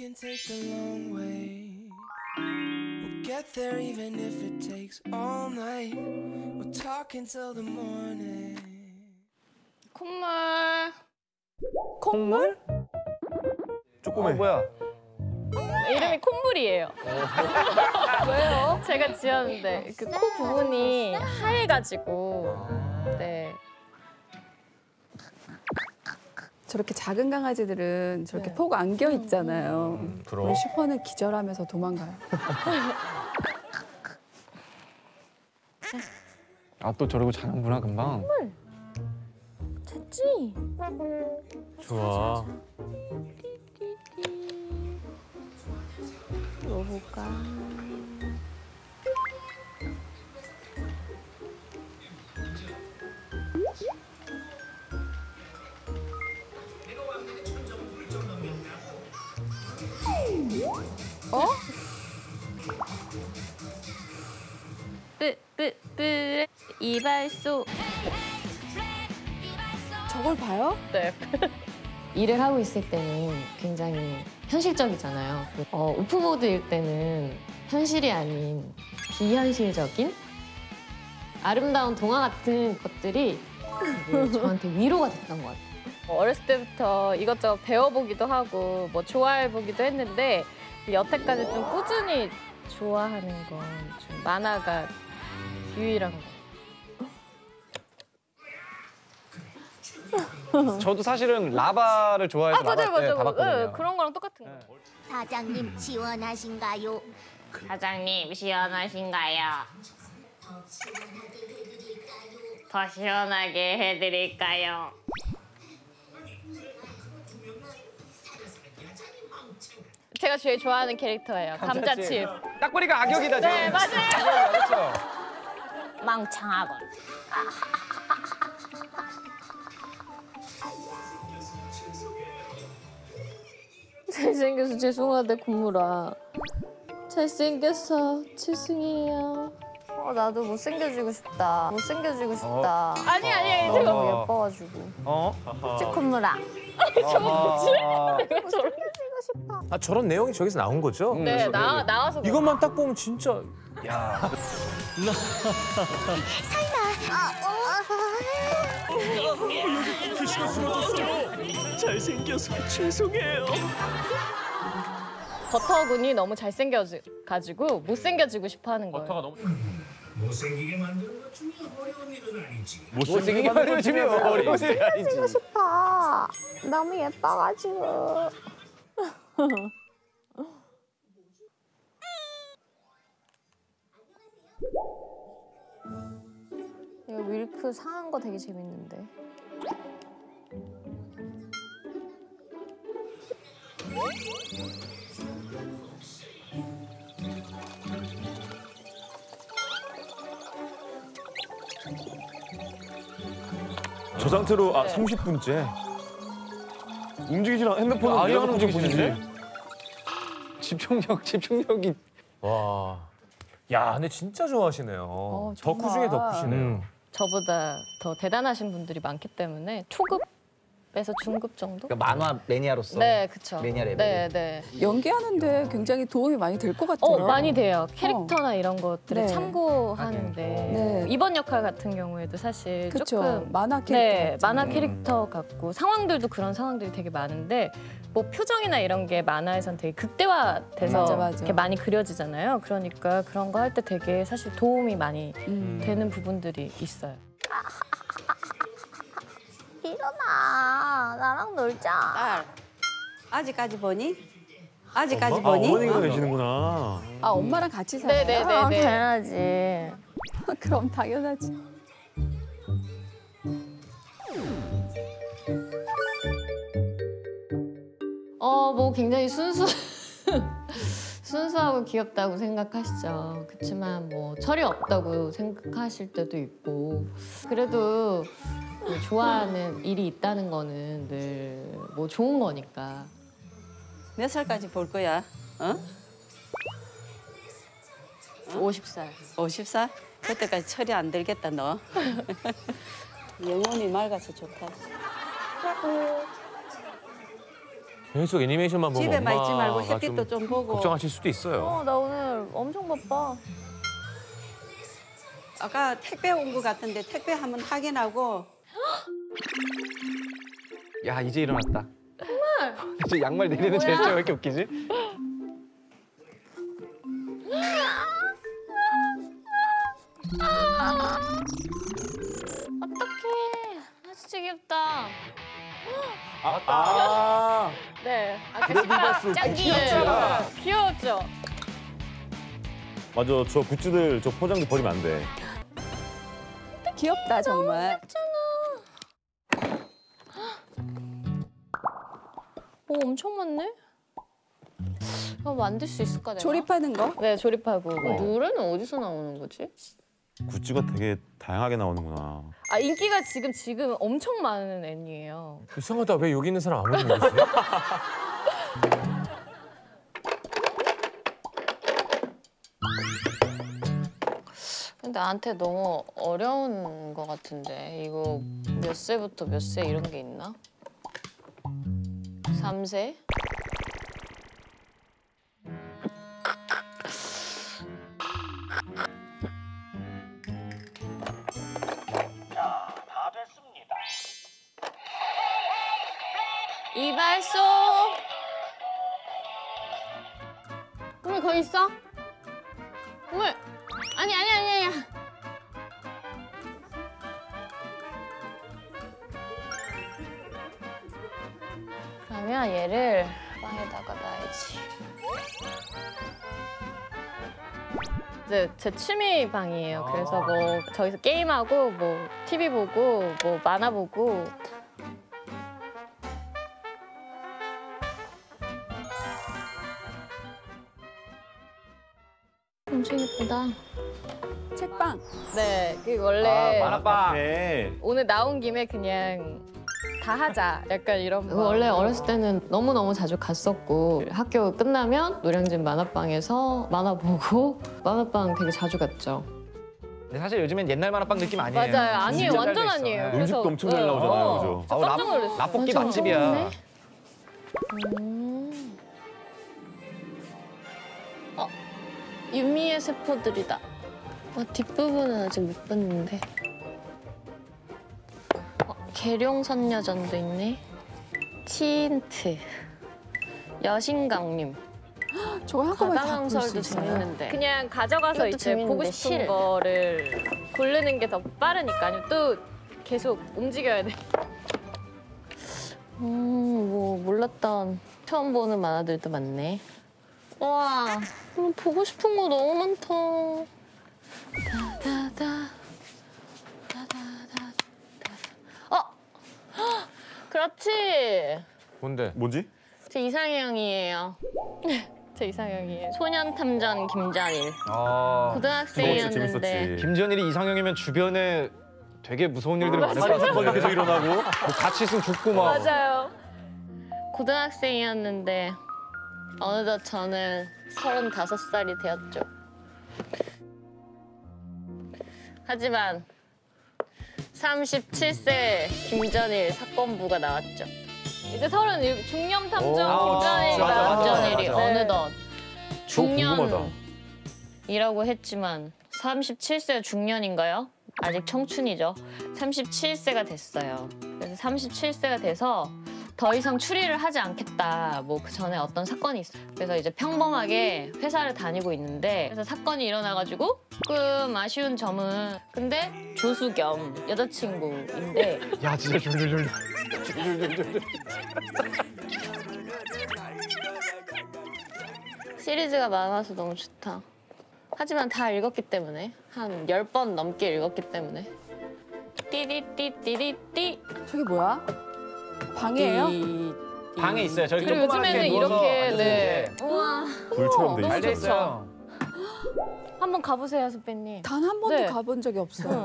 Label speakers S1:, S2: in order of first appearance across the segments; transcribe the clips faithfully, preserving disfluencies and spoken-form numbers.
S1: can take the long way. We'll get there even if it takes all night. We'll talk until the morning.
S2: 콧물.
S3: 콧물?
S4: 조그매.
S3: 어, 뭐야?
S2: 이름이 콧물이에요. 왜요? 제가 지었는데 그 코 부분이 하얘가지고. 네.
S5: 저렇게 작은 강아지들은 저렇게
S2: 네.
S5: 폭 안겨 있잖아요.
S4: 음, 그럼.
S5: 우리 슈퍼는 기절하면서 도망가요.
S3: 아, 또 저러고 자는구나, 금방.
S2: 됐지?
S4: 좋아.
S2: 넣어볼까? 어? 뿌뿌뿌 이발소.
S5: 저걸 봐요?
S2: 네.
S6: 일을 하고 있을 때는 굉장히 현실적이잖아요. 어, 오프보드일 때는 현실이 아닌 비현실적인 아름다운 동화 같은 것들이 되게 저한테 위로가 됐던 것 같아요.
S2: 어렸을 때부터 이것저것 배워보기도 하고 뭐 좋아해보기도 했는데 여태까지 좀 꾸준히 좋아하는 건 좀 만화가 유일한 거.
S3: 저도 사실은 라바를 좋아해서
S2: 아 맞아요
S3: 라바 때
S2: 맞아요.
S3: 봐봤거든요.
S2: 네, 그런 거랑 똑같은 거.
S7: 사장님 시원하신가요?
S6: 사장님 시원하신가요? 더 시원하게 해드릴까요?
S2: 제가 제일 좋아하는 캐릭터예요. 감자칩.
S3: 딱 보니까 악역이다, 지금.
S2: 네 맞아요.
S3: 악역이다, 그렇죠?
S6: 망창하군.
S2: 잘생겨서 죄송하대 콧물아. 잘생겨서 죄송해요. 어 나도 못생겨지고 싶다. 못생겨지고 싶다. 아니 아니
S3: 어.
S2: 너무 예뻐가지고.
S3: 어?
S2: 콧물아.
S3: 저 뭐지?
S2: 내가 저런.
S4: 아 저런 내용이 저기서 나온 거죠?
S2: 네 나 나와서.
S4: 이것만 딱 보면 진짜. 야.
S1: 잘생겨서 죄송해요.
S2: 버터군이 너무 잘생겨가지고 못생겨지고 싶어하는 거예요.
S8: 못생기게 만드는 것 중에 어려운 일은 아니지.
S3: 못생기게 만들어주면 어려운 일이 아니지.
S2: 싶어. 너무 예뻐가지고. 이거 밀크 상한 거 되게 재밌는데.
S4: 저 상태로 아
S2: 네.
S4: 삼십 분째. 움직이지 않아. 핸드폰은
S3: 아예 안
S4: 내려놓고
S3: 움직이시는데?
S4: 보시지.
S3: 집중력, 집중력이.
S4: 와. 야, 근데 진짜 좋아하시네요.
S2: 어,
S4: 덕후
S2: 정말.
S4: 중에 덕후시네요.
S3: 음.
S2: 저보다 더 대단하신 분들이 많기 때문에 초급에서 중급 정도?
S9: 그러니까 만화 매니아로서
S2: 네, 그쵸.
S9: 매니아 레벨.
S2: 네, 네.
S5: 연기하는데 굉장히 도움이 많이 될 것 같아요.
S2: 어, 많이 돼요. 캐릭터나 이런 것들을
S5: 네.
S2: 참고하는데
S5: 네.
S2: 이번 역할 같은 경우에도 사실
S5: 그쵸.
S2: 조금
S5: 만화 캐릭터
S2: 네,
S5: 같죠.
S2: 만화 캐릭터 같고 상황들도 그런 상황들이 되게 많은데 뭐 표정이나 이런 게 만화에선 되게 극대화돼서
S5: 맞아, 맞아.
S2: 이렇게 많이 그려지잖아요. 그러니까 그런 거 할 때 되게 사실 도움이 많이
S5: 음.
S2: 되는 부분들이 있어요.
S7: 일어나. 나랑 놀자.
S10: 딸, 아직까지 보니? 아직까지
S4: 아,
S10: 보니?
S4: 어머니가 계시는구나.
S5: 아 엄마랑 같이 살아요?
S2: 네네네네.
S7: 당연하지.
S5: 그럼 당연하지.
S6: 어, 뭐 굉장히 순수 순수하고 귀엽다고 생각하시죠. 그렇지만 뭐 철이 없다고 생각하실 때도 있고 그래도 뭐 좋아하는 일이 있다는 거는 늘 뭐 좋은 거니까.
S10: 몇 살까지 볼 거야? 어?
S6: 오십 살.
S10: 오십 살? 그때까지 철이 안 들겠다, 너. 영혼이 맑아서 좋다.
S4: 계속 애니메이션만 보면
S10: 집에만 있지 말고
S4: 엄마가
S10: 햇빛도 좀 보고.
S4: 걱정하실 수도 있어요.
S2: 어, 나 오늘 엄청 바빠.
S10: 아까 택배 온 것 같은데 택배 한번 확인하고.
S3: 야 이제 일어났다. 정말. 이제 양말 내리는 제스처가 왜 이렇게 웃기지?
S2: 어떡해. 아, 진짜 귀엽다.
S3: 아, 아.
S2: 네. 아,
S3: 그래도 봤어.
S2: 짱
S3: 귀엽잖아.
S2: 귀여웠죠?
S9: 맞아, 저 굿즈들 저 포장지 버리면 안 돼.
S5: 귀엽다 정말.
S2: 오, 엄청 많네? 이거 만들 수 있을까, 내가?
S5: 조립하는 거?
S2: 네, 조립하고.
S9: 어.
S2: 노래는 어디서 나오는 거지?
S9: 굿즈가 되게 다양하게 나오는구나.
S2: 아, 인기가 지금, 지금 엄청 많은 애니예요.
S4: 이상하다. 왜 여기 있는 사람 아무도 모르지?
S2: 근데 나한테 너무 어려운 거 같은데. 이거 몇 세부터 몇 세 이런 게 있나? 삼 세? 이발소. 그러면 거기 있어? 물. 아니 아니 아니 아니. 그러면 얘를 방에다가 놔야지. 이제 제 취미 방이에요. 그래서 뭐 저기서 게임하고 뭐 티비 보고 뭐 만화 보고. 엄청 예쁘다.
S5: 책방.
S2: 네, 그 원래
S3: 아, 만화방.
S9: 네.
S2: 오늘 나온 김에 그냥 다 하자. 약간 이런 거.
S6: 원래 어렸을 때는 너무너무 자주 갔었고 학교 끝나면 노량진 만화방에서 만화 보고 만화방 되게 자주 갔죠.
S3: 근데 사실 요즘엔 옛날 만화방 느낌 아니에요.
S2: 맞아요. 아니에요.
S3: 진짜
S2: 완전
S3: 잘 돼 있어.
S2: 아니에요.
S3: 네.
S2: 그래서-
S9: 음식도 엄청 잘
S2: 네.
S9: 나오잖아요,
S2: 어.
S9: 그죠?
S2: 저
S3: 아우,
S2: 깜짝
S3: 라-
S2: 놀랐어요.
S3: 라볶이
S6: 엄청
S3: 맛집이야.
S6: 좋은데?
S2: 음. 어, 유미의 세포들이다. 어, 뒷부분은 아직 못 봤는데. 어, 계룡선녀전도 있네. 티인트. 여신강림.
S5: 저거 한꺼번에 다 볼
S2: 바다강설도
S5: 수 있어요.
S2: 재밌는데. 그냥 가져가서
S6: 이것도
S2: 이제 보고
S6: 재밌는데,
S2: 싶은
S6: 실.
S2: 거를 고르는 게 더 빠르니까. 아니면 또 계속 움직여야 돼.
S6: 음, 뭐 몰랐던 처음 보는 만화들도 많네. 와, 음, 보고 싶은 거 너무 많다. 다다다, 다다다, 어, 헉, 그렇지.
S4: 뭔데?
S9: 뭐지?
S6: 제 이상형이에요.
S2: 제 이상형이에요.
S6: 소년탐정 김자일.
S3: 아,
S6: 고등학생이었는데
S9: 재밌었지.
S3: 김전일이 이상형이면 주변에 되게 무서운 일들이 많을 것
S9: 살인
S3: 같아요.
S9: 사건이 계속 일어나고.
S3: 뭐 같이 있으면 죽고 막.
S2: 맞아요.
S6: 고등학생이었는데 어느덧 저는 서른다섯 살이 되었죠. 하지만 삼십칠 세 김전일 사건부가 나왔죠.
S2: 이제 서른 중년 탐정
S3: 오,
S2: 김전일이
S3: 맞아, 맞아,
S2: 나왔죠.
S6: 김전일이
S3: 맞아.
S6: 어느덧
S4: 궁금하다.
S6: 중년이라고 했지만 삼십칠 세 중년인가요? 아직 청춘이죠. 삼십칠 세가 됐어요. 그래서 삼십칠 세가 돼서 더 이상 추리를 하지 않겠다. 뭐 그 전에 어떤 사건이 있어. 그래서 이제 평범하게 회사를 다니고 있는데 그래서 사건이 일어나가지고 조금 아쉬운 점은 근데 조수 겸 여자친구인데
S3: 야 진짜 줄줄줄.
S6: 시리즈가 많아서 너무 좋다. 하지만 다 읽었기 때문에 한 열 번 넘게 읽었기 때문에 띠리띠띠리띠
S5: 저게 뭐야? 방이에요?
S3: 방에 있어요. 저기
S2: 그리고 요즘에는 이렇게 네.
S6: 우와
S9: 불처럼 돼
S2: 너무
S9: 있어.
S3: 잘돼
S2: 좋죠.
S3: 있어요.
S2: 한번 가보세요, 선배님.
S5: 단 한 번도
S2: 네.
S5: 가본 적이 없어요.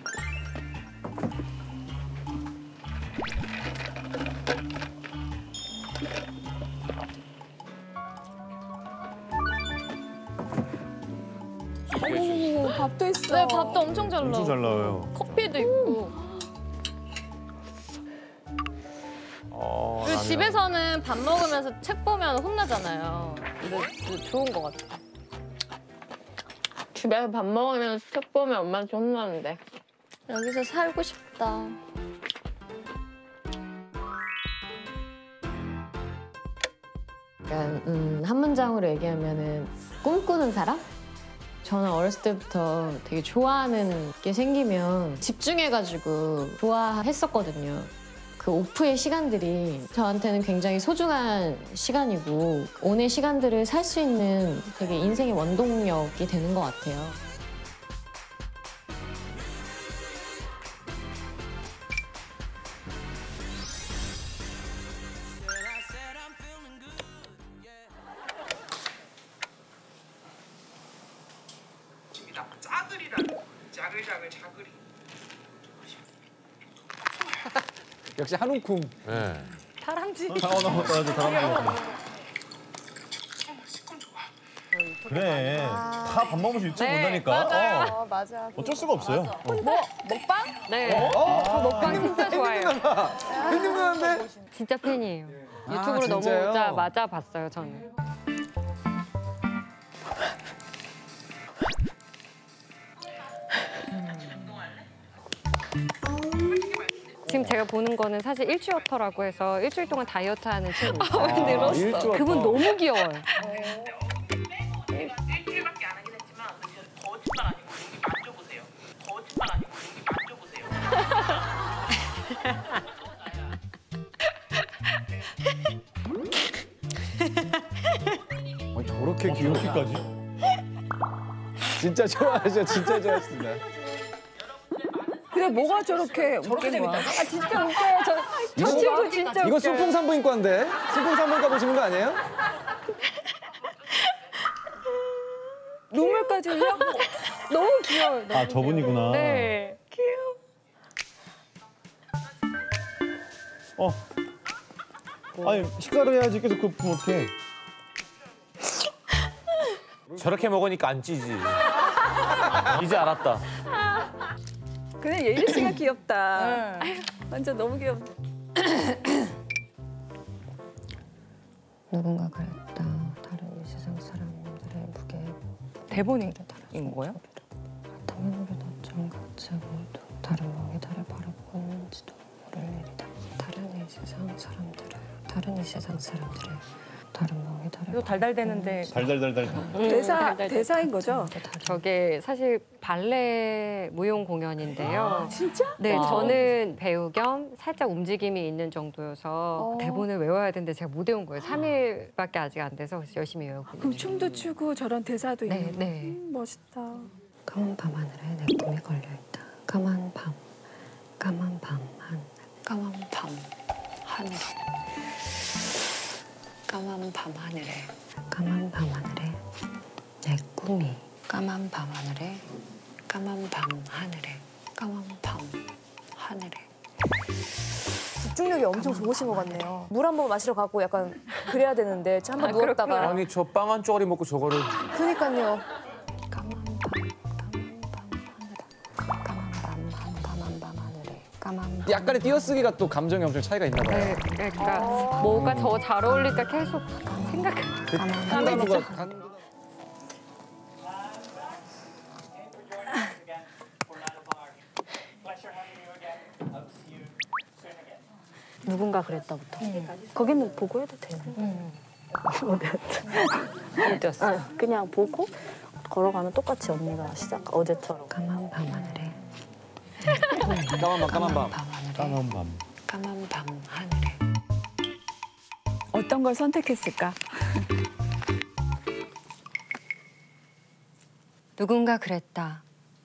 S5: 오, 밥도 있어.
S2: 네, 밥도 엄청 잘 나오고.
S9: 엄청 잘 나와요.
S2: 커피도 있고.
S9: 어,
S2: 그리고
S9: 나는
S2: 집에서는 밥 먹으면서 책 보면 혼나잖아요. 근데 그 좋은 것 같아.
S6: 집에서 밥 먹으면 책 보면 엄마한테 혼나는데.
S2: 여기서 살고 싶다.
S6: 약간 음, 한 문장으로 얘기하면은 꿈꾸는 사람? 저는 어렸을 때부터 되게 좋아하는 게 생기면 집중해가지고 좋아했었거든요. 그 오프의 시간들이 저한테는 굉장히 소중한 시간이고 온의 시간들을 살 수 있는 되게 인생의 원동력이 되는 것 같아요.
S1: 짜글이라는 짜글짜글 짜글이.
S3: 역시 한움큼.
S4: 네.
S2: 다람쥐.
S9: 상어 나왔다, 다람쥐. 그래. 다 밥 먹으면서 유튜브
S2: 네,
S9: 본다니까.
S2: 맞아요.
S9: 어.
S5: 어, 맞아.
S9: 어쩔 수가 없어요.
S2: 뭐 먹방? 네. 저 먹방 진짜 좋아해요.
S3: 힘든데?
S11: 진짜 팬이에요.
S3: 아,
S11: 유튜브로
S3: 진짜요?
S11: 넘어오자마자 봤어요, 저는. 지금 제가 보는 거는 사실 일주어터라고 해서 일주일 동안 다이어트 하는 친구.
S2: 아, 왜 늘었어?
S3: 일주어터.
S11: 그분 너무 귀여워요.
S1: 일주일밖에 안 하긴 했지만 거짓말 아니고 여기 만져보세요. 거짓말 아니고 여기 만져보세요.
S3: 어, 저렇게 귀엽기까지? 진짜 좋아하죠. 진짜 좋아했습니다.
S5: 그래 뭐가 저렇게 웃긴 거야? 아 진짜 웃겨요. 저, 저 친구 진짜
S3: 이거
S5: 웃겨요.
S3: 순풍 산부인과인데? 순풍 산부인과 보시는 거 아니에요?
S5: 눈물까지 흘려?
S11: 너무 귀여워요. 너무
S9: 아, 저분이구나.
S11: 네.
S9: 어. 아니, 식사를 해야지 계속 그거 보면 어떡해.
S4: 저렇게 먹으니까 안 찌지. 이제 알았다.
S5: 근데 예리 씨가 귀엽다. 완전 너무 귀엽다.
S6: 누군가 그랬다. 다른 이 세상 사람들의 무게.
S11: 대본인 거예요?
S6: 당연하게도 정같이 모두 다른 방에 달을 바라보고 있는지도 모를 일이다. 다른 이 세상 사람들을 다른 이 세상 사람들의 다른 방에 달을
S11: 이거 달달대는데
S9: 달달달달.
S5: 대사 대사인 거죠?
S11: 저게 사실 발레 무용 공연인데요.
S5: 진짜?
S11: 네,
S5: 와.
S11: 저는 배우 겸 살짝 움직임이 있는 정도여서
S5: 어.
S11: 대본을 외워야 되는데 제가 못 외운 거예요. 삼 일밖에 아직 안 돼서 그래서 열심히 외우고.
S5: 그럼 춤도 추고 저런 대사도
S11: 네,
S5: 있는 거.
S11: 네.
S5: 음, 멋있다.
S6: 까만 밤 하늘에 내 꿈이 걸려있다. 까만 밤, 까만 밤 하늘, 까만 밤 하늘, 까만 밤 하늘에, 까만 밤 하늘에 내 꿈이, 까만 밤 하늘에, 까만 밤 하늘에, 까만 밤 하늘에.
S12: 집중력이 엄청 좋으신 것 같네요. 물 한 번 마시러 가고 약간 그래야 되는데 한 번
S11: 아,
S12: 누웠다가.
S4: 아니 저 빵 한 쪼가리 먹고 저거를.
S12: 그니까요.
S6: 까만 밤, 까만 밤 하늘에, 까만 밤, 까만 밤 하늘에, 까만 밤.
S3: 약간의 띄어쓰기가 또 감정이 엄청 차이가 있나 봐요.
S11: 네, 그러니까 뭐가 더 잘 어울릴까 계속 생각.
S3: 한가구가 간...
S12: 누군가 그랬다부터. 거기는 보고 해도 돼요. 어디였어? 어, 그냥 보고 걸어가면 똑같이 언니가 시작 어제처럼.
S6: 까만 밤 하늘에,
S3: 까만 밤, 까만 밤.
S9: 까만 밤.
S6: 까만 밤 하늘에.
S5: 어떤 걸 선택했을까?
S11: 누군가 그랬다.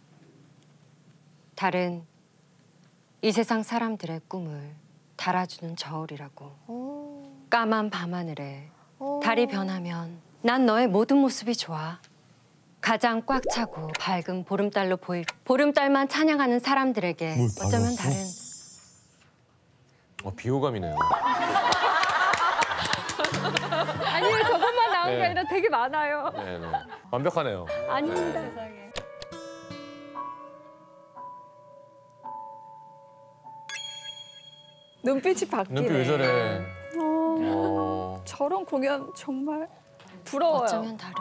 S11: 달은 이 세상 사람들의 꿈을 달아주는 저울이라고. 까만 밤하늘에 달이 변하면 난 너의 모든 모습이 좋아. 가장 꽉 차고 밝은 보름달로 보일 보름달만 찬양하는 사람들에게
S9: 뭘
S11: 어쩌면
S9: 밝았어?
S11: 달은
S4: 어, 비호감이네요.
S11: 아니요 저것만 나온 게
S4: 네.
S11: 아니라 되게 많아요.
S4: 네, 네. 완벽하네요.
S11: 아닙니다.
S5: 눈빛이 바뀌네.
S4: 눈빛 왜 저래?
S5: 어, 저런 공연 정말 부러워요.
S11: 어쩌면 다른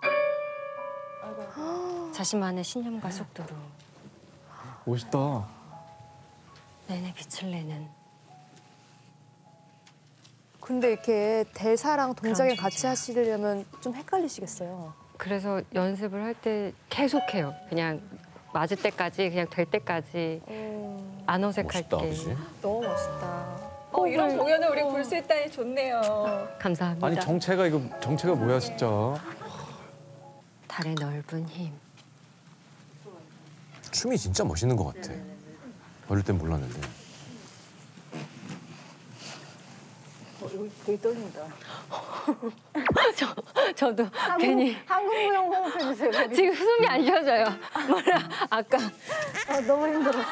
S11: 자신만의 신념과 속도로
S9: 멋있다.
S11: 내내 빛을 내는
S13: 근데 이렇게 대사랑 동작을
S11: 그런
S13: 같이 하시려면 좀 헷갈리시겠어요.
S11: 그래서 연습을 할 때 계속해요. 그냥 맞을 때까지 그냥 될 때까지 안 어색할게.
S5: 너무 멋있다. 어, 이런 공연을 우리 볼 수 있다니 좋네요.
S11: 감사합니다.
S3: 아니 정체가 이거 정체가 뭐야 진짜.
S11: 달의 넓은 힘.
S14: 춤이 진짜 멋있는 것 같아. 어릴 땐 몰랐는데.
S12: 어, 이거 되게 떨린다.
S11: 저, 저도
S12: 한국,
S11: 괜히
S12: 한국무용 호흡해주세요. 거기.
S11: 지금 숨이 안 쉬어져요. 뭐라 아까
S12: 아, 너무 힘들었어.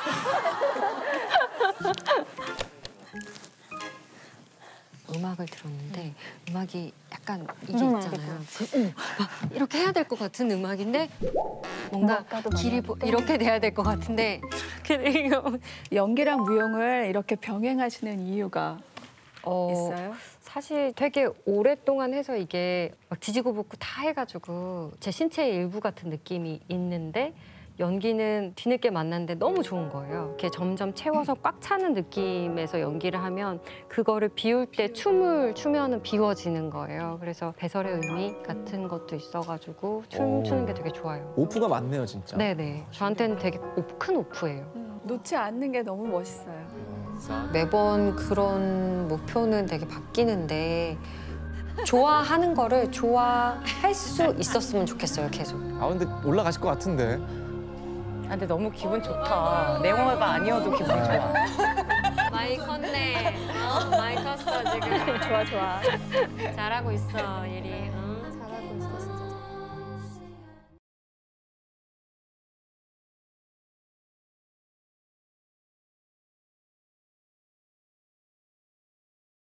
S11: 음악을 들었는데 음악이 약간 이게
S12: 무슨
S11: 있잖아요. 응, 막 이렇게 해야 될 것 같은 음악인데 뭔가 길이 보- 이렇게 돼야 될 것 같은데
S5: 연기랑 무용을 이렇게 병행하시는 이유가
S11: 어,
S5: 있어요?
S11: 사실 되게 오랫동안 해서 이게 막 뒤지고 볶고 다 해가지고 제 신체의 일부 같은 느낌이 있는데 연기는 뒤늦게 만났는데 너무 좋은 거예요. 이렇게 점점 채워서 꽉 차는 느낌에서 연기를 하면 그거를 비울 때 춤을 추면은 비워지는 거예요. 그래서 배설의 의미 같은 것도 있어가지고 춤 추는 게 되게 좋아요.
S3: 오프가 많네요 진짜.
S11: 네네. 저한테는 되게 오- 큰 오프예요.
S5: 놓지 않는 게 너무 멋있어요.
S11: 매번 그런 목표는 되게 바뀌는데 좋아하는 거를 좋아할 수 있었으면 좋겠어요, 계속.
S3: 아 근데 올라가실 것 같은데.
S15: 아, 근데 너무 기분 좋다. 내 영화가 아니어도 기분 좋아.
S11: 많이 컸네. 어, 많이 컸어, 지금.
S5: 좋아, 좋아.
S11: 잘하고 있어, 예리.